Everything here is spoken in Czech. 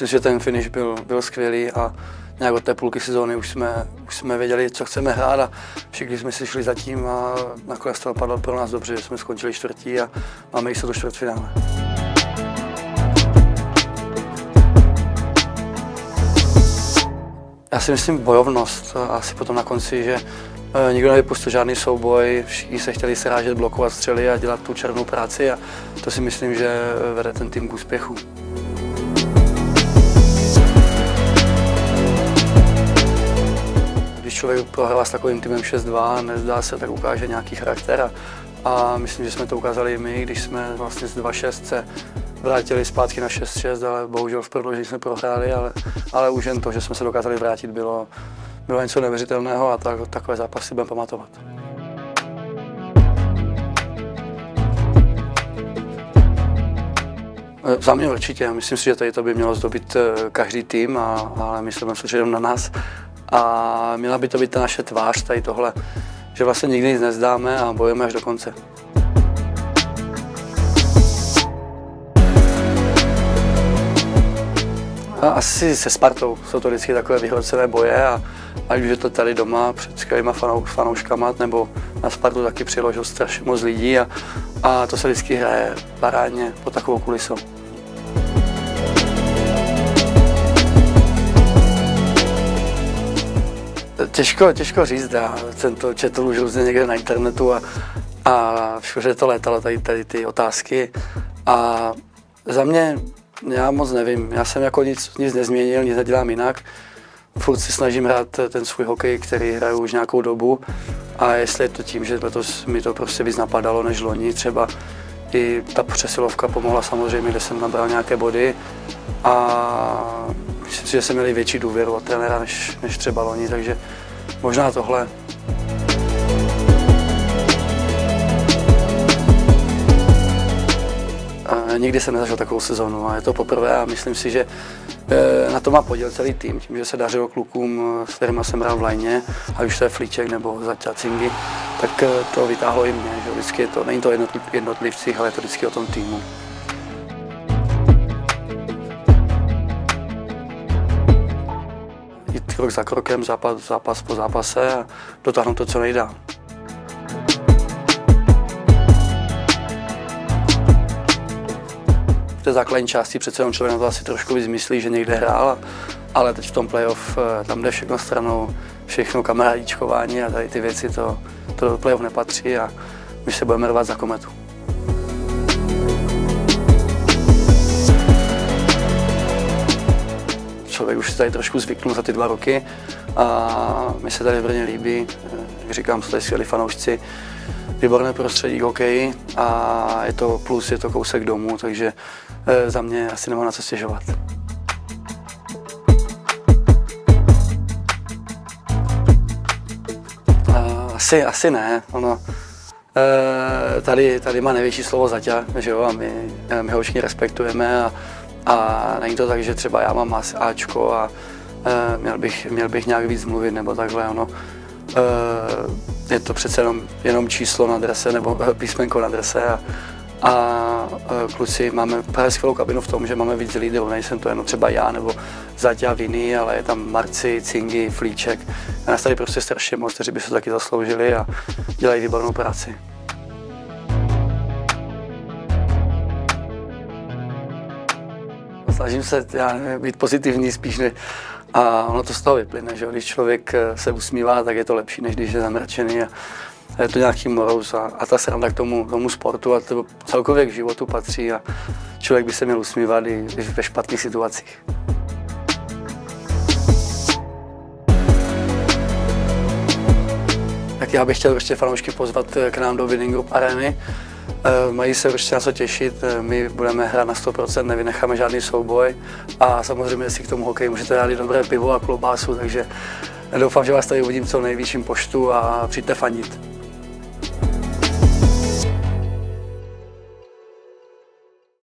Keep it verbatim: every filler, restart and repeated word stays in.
myslím, že ten finish byl, byl skvělý a nějak od té půlky sezóny už jsme, už jsme věděli, co chceme hrát a všichni jsme si šli zatím a nakonec to dopadlo pro nás dobře, že jsme skončili čtvrtí a máme jistotu do čtvrtfinále. Já si myslím bojovnost, asi potom na konci, že nikdo nevypustil žádný souboj, všichni se chtěli srážet, blokovat střely a dělat tu černou práci a to si myslím, že vede ten tým k úspěchu. Když člověk prohrává s takovým týmem šest dva, nezdá se, tak ukáže nějaký charakter a, a myslím, že jsme to ukázali i my, když jsme vlastně z dva šest se vrátili zpátky na šest šest, ale bohužel v prodloužení jsme prohráli, ale, ale už jen to, že jsme se dokázali vrátit, bylo, bylo něco neuvěřitelného a tak, takové zápasy budeme pamatovat. Za mě určitě, myslím si, že tady to by mělo zdobit každý tým, a, ale myslím si, že jenom na nás. A měla by to být ta naše tvář, tady tohle, že vlastně nikdy nic nezdáme a bojujeme až do konce. A asi se Spartou jsou to vždycky takové vyhrocené boje a ať už je to tady doma před skvělýma fanou, fanouškama, nebo na Spartu taky přiložil strašně moc lidí a, a to se vždycky hraje parádně pod takovou kulisou. Těžko, těžko říct, já jsem to četl už různě někde na internetu a, a všude to létalo tady, tady ty otázky a za mě já moc nevím, já jsem jako nic, nic nezměnil, nic nedělám jinak. Furt si snažím hrát ten svůj hokej, který hraju už nějakou dobu a jestli je to tím, že letos mi to prostě víc napadalo než loni, třeba i ta přesilovka pomohla samozřejmě, kde jsem nabral nějaké body a myslím si, že jsem měl větší důvěru od trenéra než, než třeba loni, takže možná tohle. Nikdy jsem nezažil takovou sezonu a je to poprvé a myslím si, že na to má podíl celý tým, tím, že se dařilo klukům, s kterými jsem hrál v lajně, ať už to je Flíček nebo Zaťa Cingy, tak to vytáhlo i mě, že vždycky je to, není to jednotlivci, ale je to vždycky o tom týmu. Jít krok za krokem, zápas, zápas po zápase a dotáhnout to, co nejdál. V té základní části přece jenom člověk na to asi trošku víc myslí, že někde hrál, ale teď v tom playoff tam jde všechno stranou, všechno kamarádíčkování a tady ty věci, to, to do playoff nepatří a my se budeme rvát za kometu. Člověk už si tady trošku zvyknul za ty dva roky a mi se tady v Brně líbí, jak říkám, jsou tady skvělí fanoušci, výborné prostředí k hokeji a je to plus, je to kousek domů, takže za mě asi nemám na co stěžovat. Asi, asi ne. Ono, tady, tady má největší slovo Zaťa, že jo, a my, my ho všichni respektujeme a, a není to tak, že třeba já mám Ačko a měl bych, měl bych nějak víc mluvit nebo takhle. Ono, je to přece jenom, jenom číslo na drese nebo písmenko na drese a, a kluci máme právě skvělou kabinu v tom, že máme víc lídrů, nejsem to jenom třeba já nebo Zaťa Vinný, ale je tam Marci, Cingy, Flíček. A nás tady prostě strašně moc, kteří by se to taky zasloužili a dělají výbornou práci. Snažím se, já nevím, být pozitivní spíš, ne, a ono to z toho vyplyne, že když člověk se usmívá, tak je to lepší, než když je zamračený a je to nějaký morous a, a ta sranda k tomu, tomu sportu a to celkově k životu patří a člověk by se měl usmívat i ve špatných situacích. Tak já bych chtěl ještě fanoušky pozvat k nám do Winning Group Areny. Mají se určitě na co těšit, my budeme hrát na sto procent, nevynecháme žádný souboj a samozřejmě si k tomu hokeji můžete dát i dobré pivo a klobásu, takže doufám, že vás tady uvidím co nejvyšším počtu a přijďte fandit.